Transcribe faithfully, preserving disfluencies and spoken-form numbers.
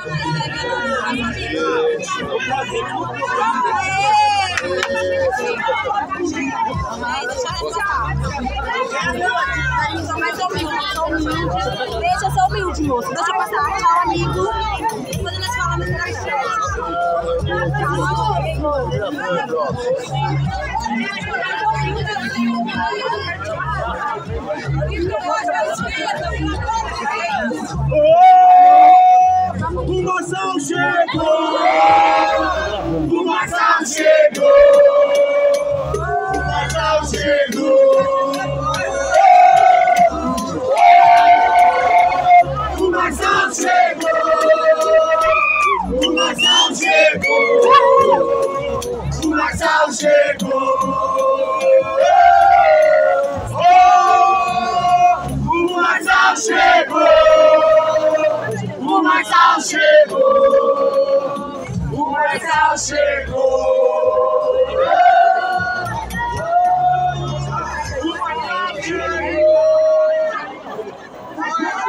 Deixa, eu sou humilde, moço. Deixa eu passar. Tchau, amigo. Depois nós falamos pra O Marçal chegou! O Marçal chegou! O Marçal chegou! O Marçal chegou! O Marçal chegou! O Marçal chegou! O Marçal chegou! O Marçal chegou! O Marçal chegou!